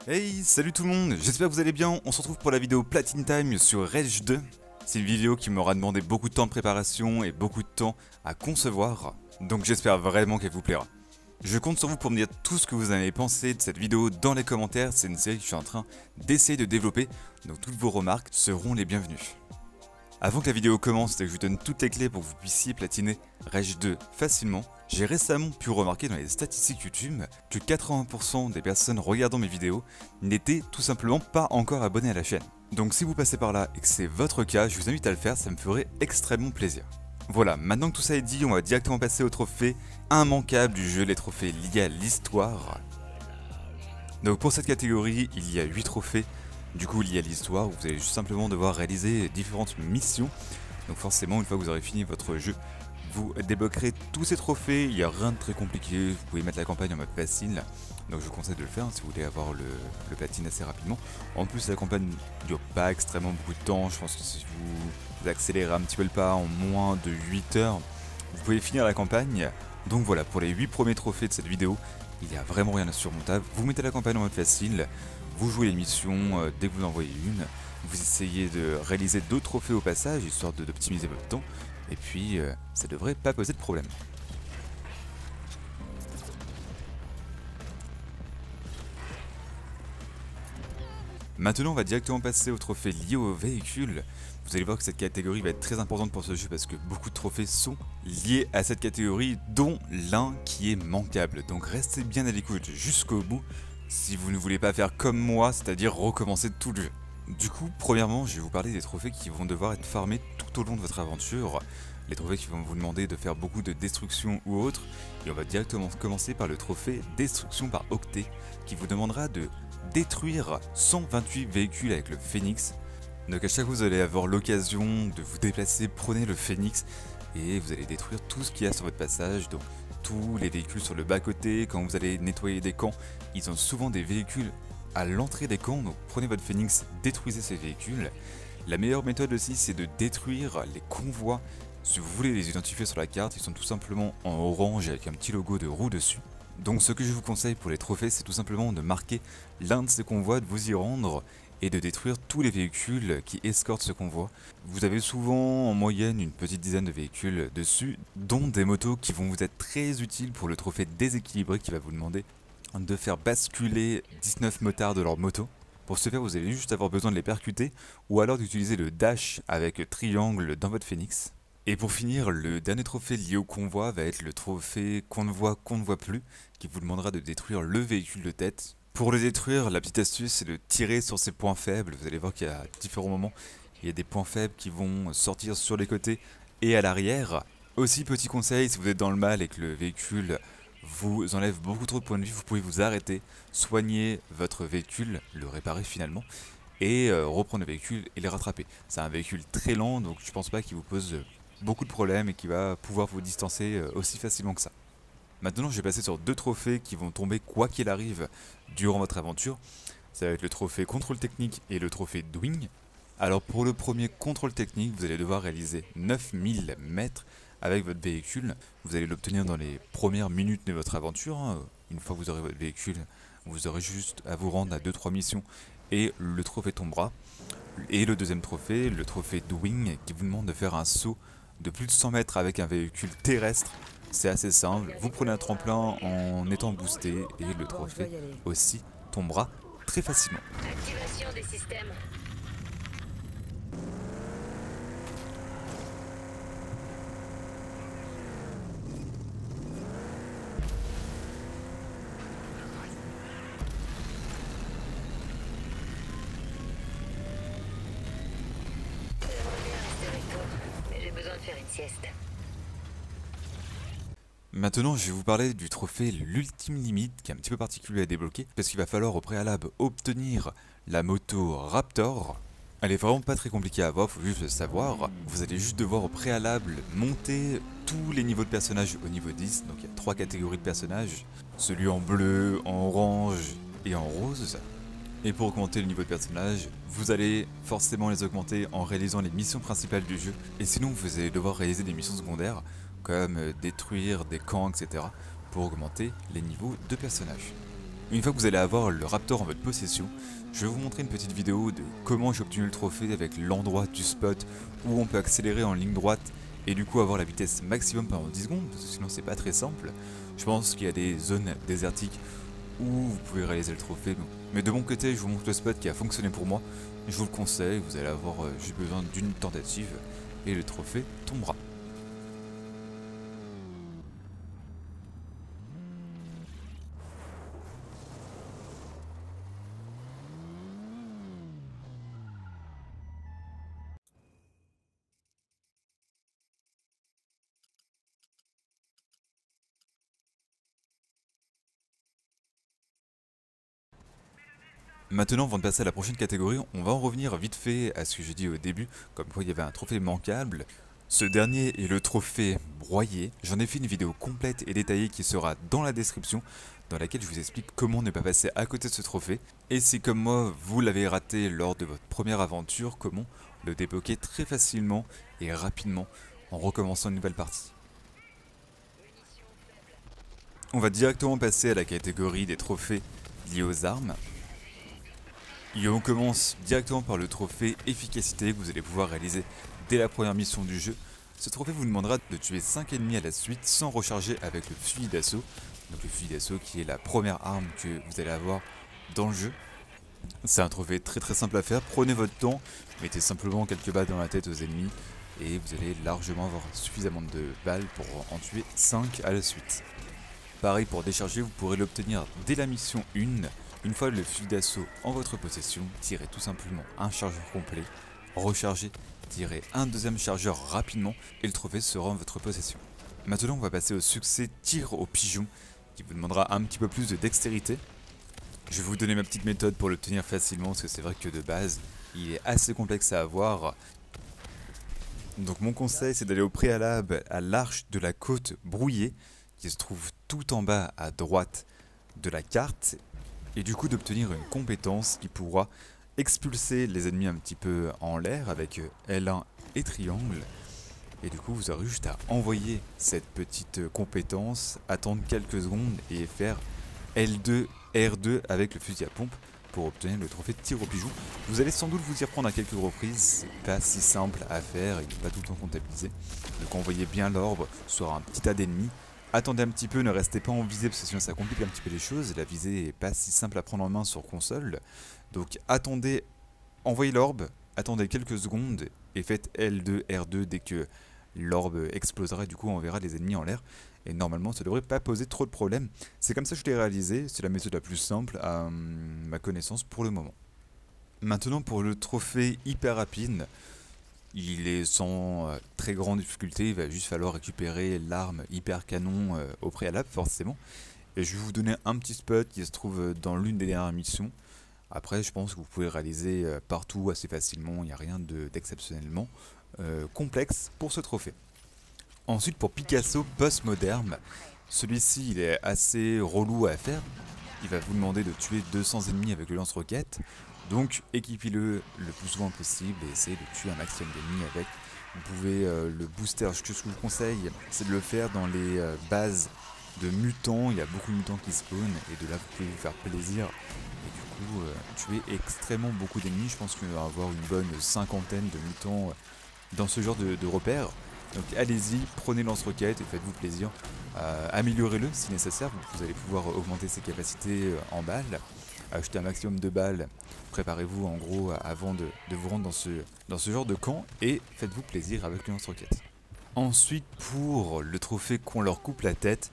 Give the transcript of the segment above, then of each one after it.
Hey, salut tout le monde, j'espère que vous allez bien, on se retrouve pour la vidéo Platine Time sur Rage 2. C'est une vidéo qui m'aura demandé beaucoup de temps de préparation et beaucoup de temps à concevoir, donc j'espère vraiment qu'elle vous plaira. Je compte sur vous pour me dire tout ce que vous en avez pensé de cette vidéo dans les commentaires, c'est une série que je suis en train d'essayer de développer, donc toutes vos remarques seront les bienvenues. Avant que la vidéo commence et que je vous donne toutes les clés pour que vous puissiez platiner Rage 2 facilement, j'ai récemment pu remarquer dans les statistiques YouTube que 80% des personnes regardant mes vidéos n'étaient tout simplement pas encore abonnées à la chaîne. Donc si vous passez par là et que c'est votre cas, je vous invite à le faire, ça me ferait extrêmement plaisir. Voilà, maintenant que tout ça est dit, on va directement passer aux trophées immanquables du jeu, les trophées liés à l'histoire. Donc pour cette catégorie, il y a 8 trophées. Du coup, liés à l'histoire, vous allez juste simplement devoir réaliser différentes missions. Donc forcément, une fois que vous aurez fini votre jeu, vous débloquerez tous ces trophées. Il n'y a rien de très compliqué, vous pouvez mettre la campagne en mode facile. Donc je vous conseille de le faire si vous voulez avoir le platine assez rapidement. En plus, la campagne ne dure pas extrêmement beaucoup de temps. Je pense que si vous accélérez un petit peu le pas en moins de 8 heures, vous pouvez finir la campagne. Donc voilà, pour les 8 premiers trophées de cette vidéo, il n'y a vraiment rien de surmontable. Vous mettez la campagne en mode facile, vous jouez les missions dès que vous en voyez une, vous essayez de réaliser d'autres trophées au passage, histoire d'optimiser votre temps, et puis ça devrait pas poser de problème. Maintenant, on va directement passer aux trophées liés au véhicule. Vous allez voir que cette catégorie va être très importante pour ce jeu parce que beaucoup de trophées sont liés à cette catégorie, dont l'un qui est manquable. Donc restez bien à l'écoute jusqu'au bout si vous ne voulez pas faire comme moi, c'est-à-dire recommencer tout le jeu. Du coup, premièrement, je vais vous parler des trophées qui vont devoir être farmés tout au long de votre aventure. Les trophées qui vont vous demander de faire beaucoup de destruction ou autre. Et on va directement commencer par le trophée destruction par octet, qui vous demandera de détruire 128 véhicules avec le Phoenix. Donc à chaque fois vous allez avoir l'occasion de vous déplacer, prenez le Phoenix et vous allez détruire tout ce qu'il y a sur votre passage. Donc tous les véhicules sur le bas-côté, quand vous allez nettoyer des camps, ils ont souvent des véhicules à l'entrée des camps. Donc prenez votre Phoenix, détruisez ces véhicules. La meilleure méthode aussi, c'est de détruire les convois. Si vous voulez les identifier sur la carte, ils sont tout simplement en orange avec un petit logo de roue dessus. Donc ce que je vous conseille pour les trophées, c'est tout simplement de marquer l'un de ces convois, de vous y rendre et de détruire tous les véhicules qui escortent ce convoi. Vous avez souvent en moyenne une petite dizaine de véhicules dessus, dont des motos qui vont vous être très utiles pour le trophée déséquilibré qui va vous demander de faire basculer 19 motards de leur moto. Pour ce faire, vous allez juste avoir besoin de les percuter ou alors d'utiliser le dash avec triangle dans votre Phoenix. Et pour finir, le dernier trophée lié au convoi va être le trophée qu'on ne voit plus, qui vous demandera de détruire le véhicule de tête. Pour le détruire, la petite astuce c'est de tirer sur ses points faibles. Vous allez voir qu'il y a différents moments, il y a des points faibles qui vont sortir sur les côtés et à l'arrière. Aussi, petit conseil, si vous êtes dans le mal et que le véhicule vous enlève beaucoup trop de points de vie, vous pouvez vous arrêter, soigner votre véhicule, le réparer finalement, et reprendre le véhicule et les rattraper. C'est un véhicule très lent, donc je pense pas qu'il vous pose beaucoup de problèmes et qui va pouvoir vous distancer aussi facilement que ça. Maintenant, je vais passer sur deux trophées qui vont tomber quoi qu'il arrive durant votre aventure. Ça va être le trophée contrôle technique et le trophée Dwing. Alors pour le premier contrôle technique, vous allez devoir réaliser 9000 mètres avec votre véhicule. Vous allez l'obtenir dans les premières minutes de votre aventure. Une fois que vous aurez votre véhicule, vous aurez juste à vous rendre à 2-3 missions et le trophée tombera. Et le deuxième trophée, le trophée Dwing, qui vous demande de faire un saut de plus de 100 mètres avec un véhicule terrestre. C'est assez simple, vous prenez un tremplin en étant boosté et le trophée aussi tombera très facilement. Activation des systèmes. J'aimerais bien rester avec toi, mais j'ai besoin de faire une sieste. Maintenant, je vais vous parler du trophée l'ultime limite qui est un petit peu particulier à débloquer parce qu'il va falloir au préalable obtenir la moto Raptor. Elle est vraiment pas très compliquée à avoir, faut juste le savoir. Vous allez juste devoir au préalable monter tous les niveaux de personnages au niveau 10. Donc il y a 3 catégories de personnages, celui en bleu, en orange et en rose. Et pour augmenter le niveau de personnage, vous allez forcément les augmenter en réalisant les missions principales du jeu. Et sinon, vous allez devoir réaliser des missions secondaires, comme détruire des camps, etc. pour augmenter les niveaux de personnages. Une fois que vous allez avoir le Raptor en votre possession, je vais vous montrer une petite vidéo de comment j'ai obtenu le trophée avec l'endroit du spot où on peut accélérer en ligne droite et du coup avoir la vitesse maximum pendant 10 secondes, parce que sinon c'est pas très simple. Je pense qu'il y a des zones désertiques où vous pouvez réaliser le trophée, mais de mon côté je vous montre le spot qui a fonctionné pour moi, je vous le conseille, vous allez avoir juste besoin d'une tentative et le trophée tombera. Maintenant, avant de passer à la prochaine catégorie, on va en revenir vite fait à ce que j'ai dit au début, comme quoi il y avait un trophée manquable. Ce dernier est le trophée broyé. J'en ai fait une vidéo complète et détaillée qui sera dans la description, dans laquelle je vous explique comment ne pas passer à côté de ce trophée. Et si comme moi, vous l'avez raté lors de votre première aventure, comment le débloquer très facilement et rapidement en recommençant une nouvelle partie. On va directement passer à la catégorie des trophées liés aux armes. Et on commence directement par le trophée efficacité que vous allez pouvoir réaliser dès la première mission du jeu. Ce trophée vous demandera de tuer 5 ennemis à la suite sans recharger avec le fusil d'assaut. Donc le fusil d'assaut qui est la première arme que vous allez avoir dans le jeu. C'est un trophée très simple à faire, prenez votre temps, mettez simplement quelques balles dans la tête aux ennemis et vous allez largement avoir suffisamment de balles pour en tuer 5 à la suite. Pareil pour décharger, vous pourrez l'obtenir dès la mission 1. Une fois le fusil d'assaut en votre possession, tirez tout simplement un chargeur complet, rechargez, tirez un deuxième chargeur rapidement et le trophée sera en votre possession. Maintenant on va passer au succès tir au pigeon qui vous demandera un petit peu plus de dextérité. Je vais vous donner ma petite méthode pour l'obtenir facilement parce que c'est vrai que de base il est assez complexe à avoir. Donc mon conseil c'est d'aller au préalable à l'arche de la côte brouillée qui se trouve tout en bas à droite de la carte. Et du coup d'obtenir une compétence qui pourra expulser les ennemis un petit peu en l'air avec L1 et triangle. Et du coup vous aurez juste à envoyer cette petite compétence, attendre quelques secondes et faire L2, R2 avec le fusil à pompe pour obtenir le trophée de tir au pigeon. Vous allez sans doute vous y reprendre à quelques reprises, c'est pas si simple à faire, il n'est pas tout le temps comptabilisé. Donc envoyez bien l'orbe sur un petit tas d'ennemis. Attendez un petit peu, ne restez pas en visée parce que sinon ça complique un petit peu les choses. La visée est pas si simple à prendre en main sur console. Donc attendez, envoyez l'orbe, attendez quelques secondes et faites L2, R2 dès que l'orbe explosera et du coup on verra les ennemis en l'air. Et normalement ça devrait pas poser trop de problèmes. C'est comme ça que je l'ai réalisé, c'est la méthode la plus simple à ma connaissance pour le moment. Maintenant pour le trophée hyper rapide. Il est sans très grande difficulté, il va juste falloir récupérer l'arme hyper canon au préalable forcément. Et je vais vous donner un petit spot qui se trouve dans l'une des dernières missions. Après je pense que vous pouvez réaliser partout assez facilement, il n'y a rien d'exceptionnellement complexe pour ce trophée. Ensuite pour Picasso post-moderne, celui-ci il est assez relou à faire. Il va vous demander de tuer 200 ennemis avec le lance-roquette. Donc équipez-le le plus souvent possible et essayez de tuer un maximum d'ennemis avec. Vous pouvez le booster, ce que je vous conseille c'est de le faire dans les bases de mutants, il y a beaucoup de mutants qui spawnent et de là vous pouvez vous faire plaisir. Et du coup tuer extrêmement beaucoup d'ennemis, je pense qu'il va y avoir une bonne cinquantaine de mutants dans ce genre de repères. Donc allez-y, prenez lance-roquette et faites-vous plaisir. Améliorez-le si nécessaire, vous allez pouvoir augmenter ses capacités en balles. Acheter un maximum de balles, préparez-vous en gros avant de vous rendre dans ce genre de camp et faites-vous plaisir avec le lance-roquette. Ensuite pour le trophée qu'on leur coupe la tête,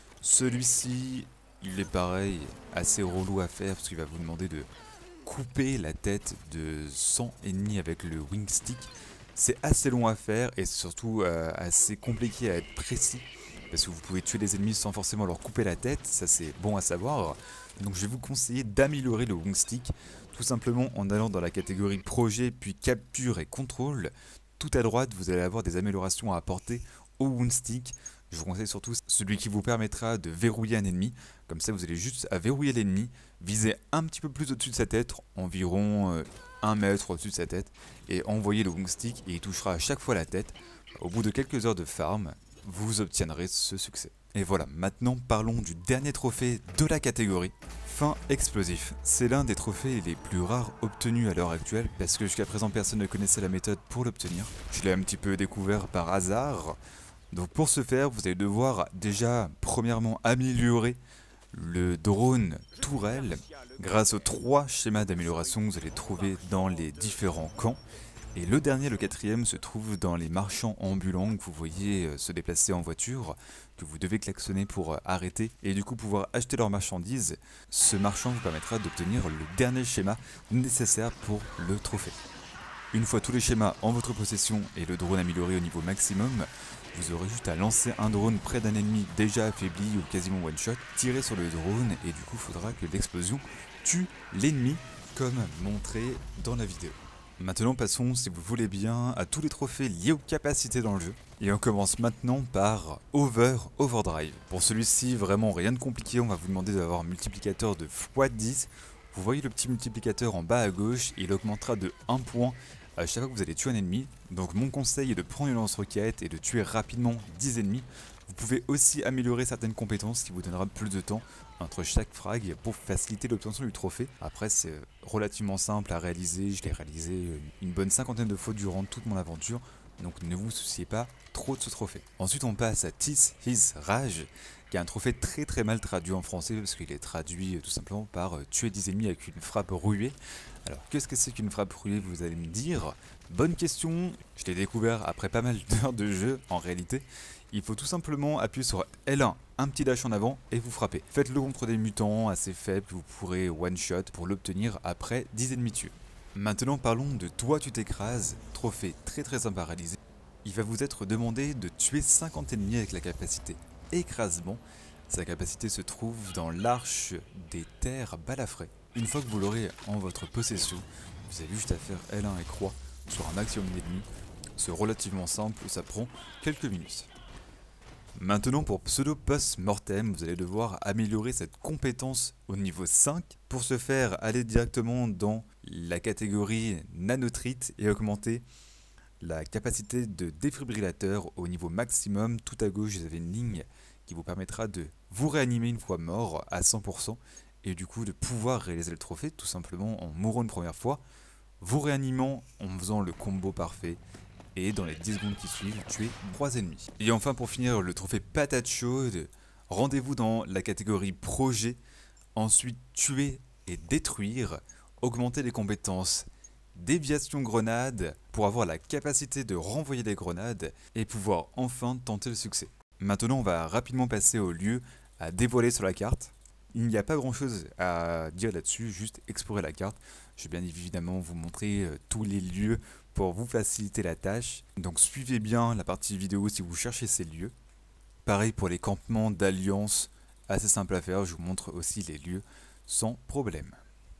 celui-ci il est pareil, assez relou à faire parce qu'il va vous demander de couper la tête de 100 ennemis avec le wing stick. C'est assez long à faire et c'est surtout assez compliqué à être précis. Parce que vous pouvez tuer les ennemis sans forcément leur couper la tête, ça c'est bon à savoir. Donc je vais vous conseiller d'améliorer le wing stick, tout simplement en allant dans la catégorie projet, puis capture et contrôle. Tout à droite, vous allez avoir des améliorations à apporter au wing stick. Je vous conseille surtout celui qui vous permettra de verrouiller un ennemi. Comme ça vous allez juste à verrouiller l'ennemi, viser un petit peu plus au-dessus de sa tête, environ 1 mètre au-dessus de sa tête, et envoyer le wing stick et il touchera à chaque fois la tête. Au bout de quelques heures de farm, vous obtiendrez ce succès. Et voilà, maintenant parlons du dernier trophée de la catégorie, enfin, explosif. C'est l'un des trophées les plus rares obtenus à l'heure actuelle, parce que jusqu'à présent personne ne connaissait la méthode pour l'obtenir. Je l'ai un petit peu découvert par hasard. Donc pour ce faire, vous allez devoir déjà premièrement améliorer le drone tourelle grâce aux 3 schémas d'amélioration que vous allez trouver dans les différents camps. Et le dernier, le 4e, se trouve dans les marchands ambulants que vous voyez se déplacer en voiture, que vous devez klaxonner pour arrêter et du coup pouvoir acheter leurs marchandises. Ce marchand vous permettra d'obtenir le dernier schéma nécessaire pour le trophée. Une fois tous les schémas en votre possession et le drone amélioré au niveau maximum, vous aurez juste à lancer un drone près d'un ennemi déjà affaibli ou quasiment one shot, tirer sur le drone et du coup il faudra que l'explosion tue l'ennemi comme montré dans la vidéo. Maintenant passons, si vous voulez bien, à tous les trophées liés aux capacités dans le jeu. Et on commence maintenant par Overdrive. Pour celui-ci, vraiment rien de compliqué, on va vous demander d'avoir un multiplicateur de x10. Vous voyez le petit multiplicateur en bas à gauche, il augmentera de 1 point à chaque fois que vous allez tuer un ennemi. Donc mon conseil est de prendre une lance-roquette et de tuer rapidement 10 ennemis. Vous pouvez aussi améliorer certaines compétences qui vous donnera plus de temps entre chaque frag pour faciliter l'obtention du trophée. Après c'est relativement simple à réaliser, je l'ai réalisé une bonne 50aine de fois durant toute mon aventure, donc ne vous souciez pas trop de ce trophée. Ensuite on passe à Teeth His Rage, qui est un trophée très mal traduit en français parce qu'il est traduit tout simplement par tuer 10 ennemis avec une frappe ruée. Alors qu'est-ce que c'est qu'une frappe ruée, vous allez me dire? Bonne question, je l'ai découvert après pas mal d'heures de jeu en réalité. Il faut tout simplement appuyer sur L1, un petit dash en avant et vous frappez. Faites-le contre des mutants assez faibles, vous pourrez one shot pour l'obtenir après 10 ennemis tués. Maintenant parlons de Toi tu t'écrases, trophée très sympa à réaliser. Il va vous être demandé de tuer 50 ennemis avec la capacité écrasement. Sa capacité se trouve dans l'Arche des Terres Balafré. Une fois que vous l'aurez en votre possession, vous avez juste à faire L1 et croix sur un maximum d'ennemis. C'est relativement simple, ça prend quelques minutes. Maintenant pour Pseudo Post-Mortem, vous allez devoir améliorer cette compétence au niveau 5. Pour ce faire, allez directement dans la catégorie Nanotrite et augmenter la capacité de défibrillateur au niveau maximum. Tout à gauche, vous avez une ligne qui vous permettra de vous réanimer une fois mort à 100% et du coup de pouvoir réaliser le trophée tout simplement en mourant une première fois, vous réanimant en faisant le combo parfait et dans les 10 secondes qui suivent, tuer 3 ennemis. Et enfin pour finir le trophée patate chaude, rendez-vous dans la catégorie projet, ensuite tuer et détruire, augmenter les compétences déviation grenade pour avoir la capacité de renvoyer des grenades et pouvoir enfin tenter le succès. Maintenant on va rapidement passer au lieu à dévoiler sur la carte. Il n'y a pas grand chose à dire là-dessus, juste explorer la carte. Je vais bien évidemment vous montrer tous les lieux pour vous faciliter la tâche. Donc suivez bien la partie vidéo si vous cherchez ces lieux. Pareil pour les campements d'alliance, assez simple à faire, je vous montre aussi les lieux sans problème.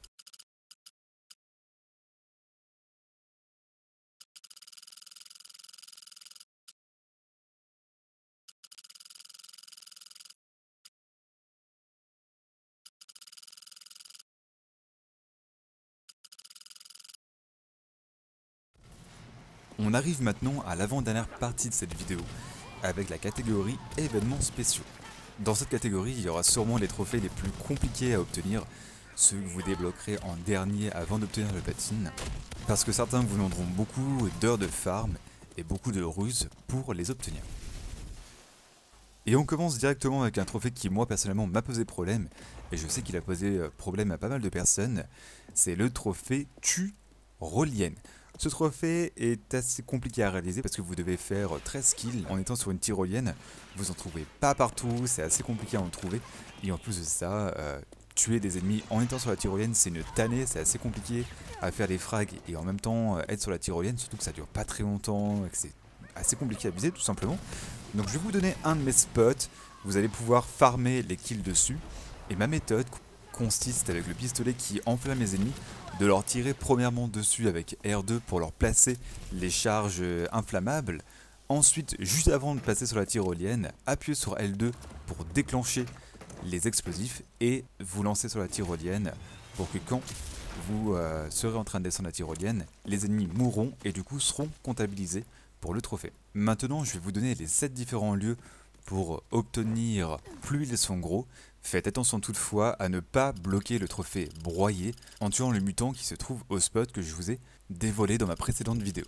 On arrive maintenant à l'avant-dernière partie de cette vidéo, avec la catégorie événements spéciaux. Dans cette catégorie, il y aura sûrement les trophées les plus compliqués à obtenir, ceux que vous débloquerez en dernier avant d'obtenir le platine, parce que certains vous demanderont beaucoup d'heures de farm et beaucoup de ruses pour les obtenir. Et on commence directement avec un trophée qui moi personnellement m'a posé problème, et je sais qu'il a posé problème à pas mal de personnes, c'est le trophée Tyrolienne. Ce trophée est assez compliqué à réaliser parce que vous devez faire 13 kills en étant sur une tyrolienne. Vous en trouvez pas partout, c'est assez compliqué à en trouver. Et en plus de ça, tuer des ennemis en étant sur la tyrolienne, c'est une tannée, c'est assez compliqué à faire les frags et en même temps être sur la tyrolienne, surtout que ça dure pas très longtemps et que c'est assez compliqué à viser tout simplement. Donc je vais vous donner un de mes spots, vous allez pouvoir farmer les kills dessus. Et ma méthode consiste avec le pistolet qui enflamme les ennemis de leur tirer premièrement dessus avec R2 pour leur placer les charges inflammables. Ensuite, juste avant de passer sur la tyrolienne, appuyez sur L2 pour déclencher les explosifs et vous lancer sur la tyrolienne pour que quand vous serez en train de descendre la tyrolienne, les ennemis mourront et du coup seront comptabilisés pour le trophée. Maintenant, je vais vous donner les 7 différents lieux pour obtenir plus ils sont gros. Faites attention toutefois à ne pas bloquer le trophée broyé en tuant le mutant qui se trouve au spot que je vous ai dévoilé dans ma précédente vidéo.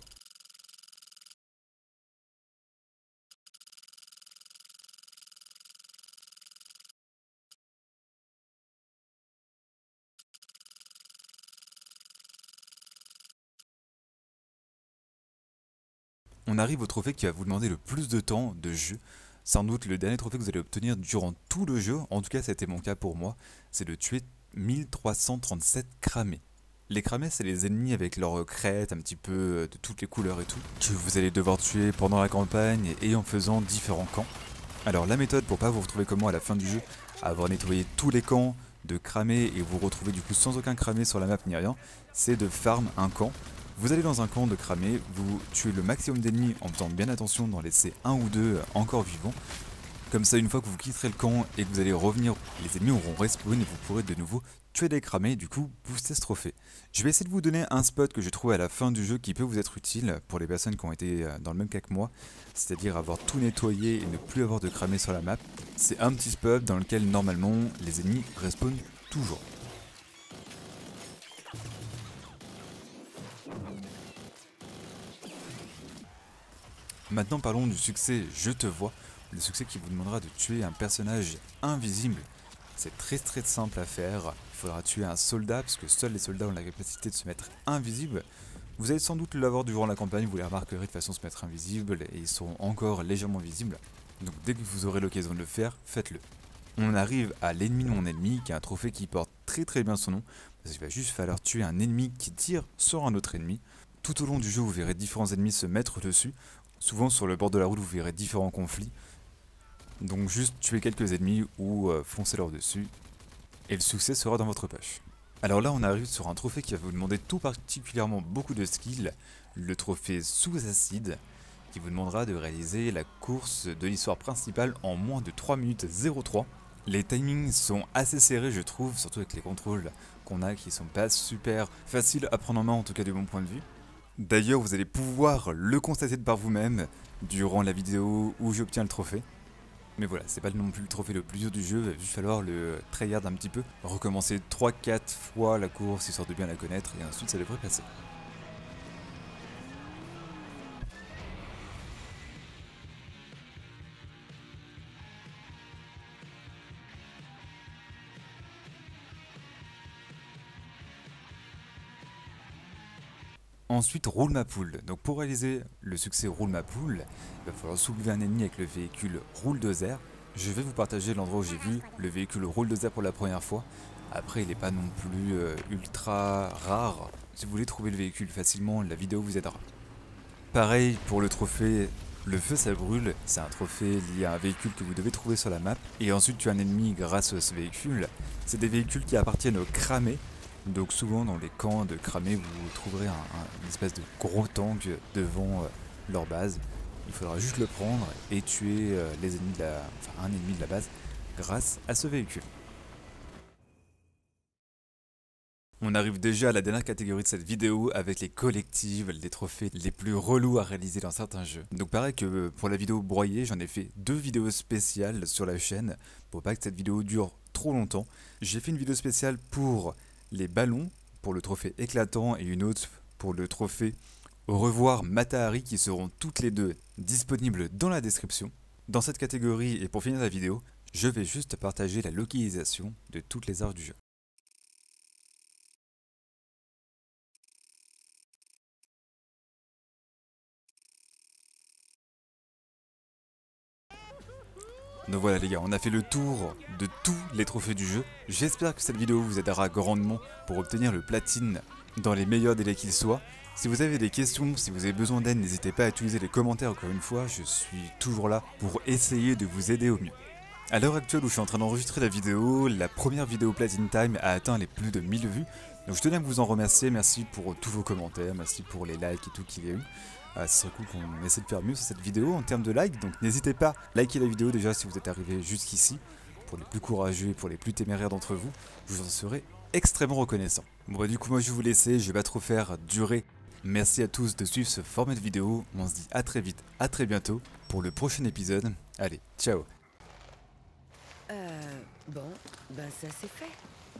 On arrive au trophée qui va vous demander le plus de temps de jeu. Sans doute le dernier trophée que vous allez obtenir durant tout le jeu, en tout cas c'était mon cas pour moi, c'est de tuer 1337 cramés. Les cramés, c'est les ennemis avec leur crête un petit peu de toutes les couleurs et tout, que vous allez devoir tuer pendant la campagne et en faisant différents camps. Alors la méthode pour pas vous retrouver comme moi à la fin du jeu, à avoir nettoyé tous les camps de cramés et vous retrouver du coup sans aucun cramé sur la map ni rien, c'est de farm un camp. Vous allez dans un camp de cramés, vous tuez le maximum d'ennemis en faisant bien attention d'en laisser un ou deux encore vivants. Comme ça, une fois que vous quitterez le camp et que vous allez revenir, les ennemis auront respawn et vous pourrez de nouveau tuer des cramés et du coup booster ce trophée. Je vais essayer de vous donner un spot que j'ai trouvé à la fin du jeu qui peut vous être utile pour les personnes qui ont été dans le même cas que moi, c'est-à-dire avoir tout nettoyé et ne plus avoir de cramés sur la map. C'est un petit spot dans lequel normalement les ennemis respawnent toujours. Maintenant parlons du succès Je te vois, le succès qui vous demandera de tuer un personnage invisible. C'est très simple à faire, il faudra tuer un soldat parce que seuls les soldats ont la capacité de se mettre invisibles. Vous allez sans doute l'avoir durant la campagne, vous les remarquerez de façon se mettre invisibles et ils seront encore légèrement visibles. Donc dès que vous aurez l'occasion de le faire, faites-le. On arrive à l'ennemi de mon ennemi qui est un trophée qui porte très bien son nom parce qu'il va juste falloir tuer un ennemi qui tire sur un autre ennemi. Tout au long du jeu vous verrez différents ennemis se mettre dessus. Souvent sur le bord de la route vous verrez différents conflits. Donc juste tuez quelques ennemis ou foncez leur dessus et le succès sera dans votre poche. Alors là on arrive sur un trophée qui va vous demander tout particulièrement beaucoup de skill, le trophée sous acide, qui vous demandera de réaliser la course de l'histoire principale en moins de 3 minutes 03. Les timings sont assez serrés je trouve, surtout avec les contrôles qu'on a qui sont pas super faciles à prendre en main en tout cas de mon point de vue. D'ailleurs vous allez pouvoir le constater par vous-même durant la vidéo où j'obtiens le trophée. Mais voilà, c'est pas non plus le trophée le plus dur du jeu, il va juste falloir le tryhard un petit peu, recommencer 3-4 fois la course histoire de bien la connaître et ensuite ça devrait passer. Ensuite, roule ma poule. Donc pour réaliser le succès roule ma poule, il va falloir soulever un ennemi avec le véhicule roule dozer. Je vais vous partager l'endroit où j'ai vu le véhicule roule dozer pour la première fois. Après, il n'est pas non plus ultra rare. Si vous voulez trouver le véhicule facilement, la vidéo vous aidera. Pareil pour le trophée, le feu ça brûle, c'est un trophée lié à un véhicule que vous devez trouver sur la map. Et ensuite tu as un ennemi grâce à ce véhicule. C'est des véhicules qui appartiennent aux cramés. Donc souvent dans les camps de cramés vous trouverez une espèce de gros tank devant leur base. Il faudra juste le prendre et tuer les ennemis un ennemi de la base grâce à ce véhicule. On arrive déjà à la dernière catégorie de cette vidéo avec les collectives, les trophées les plus relous à réaliser dans certains jeux. Donc pareil que pour la vidéo broyée, j'en ai fait 2 vidéos spéciales sur la chaîne pour pas que cette vidéo dure trop longtemps. J'ai fait une vidéo spéciale pour les ballons, pour le trophée éclatant et une autre pour le trophée au revoir Matahari qui seront toutes les deux disponibles dans la description. Dans cette catégorie et pour finir la vidéo, je vais juste partager la localisation de toutes les armes du jeu. Donc voilà les gars, on a fait le tour de tous les trophées du jeu. J'espère que cette vidéo vous aidera grandement pour obtenir le platine dans les meilleurs délais qu'il soit. Si vous avez des questions, si vous avez besoin d'aide, n'hésitez pas à utiliser les commentaires encore une fois. Je suis toujours là pour essayer de vous aider au mieux. À l'heure actuelle où je suis en train d'enregistrer la vidéo, la première vidéo Platine Time a atteint les plus de 1000 vues. Donc je tenais à vous en remercier, merci pour tous vos commentaires, merci pour les likes et tout qu'il y a eu. Ce serait cool qu'on essaie de faire mieux sur cette vidéo en termes de likes, donc n'hésitez pas à liker la vidéo déjà si vous êtes arrivé jusqu'ici. Pour les plus courageux et pour les plus téméraires d'entre vous, je vous en serai extrêmement reconnaissant. Bon bah du coup moi je vais vous laisser, je vais pas trop faire durer. Merci à tous de suivre ce format de vidéo, on se dit à très vite, à très bientôt pour le prochain épisode. Allez, ciao. Bon, ben ça c'est fait.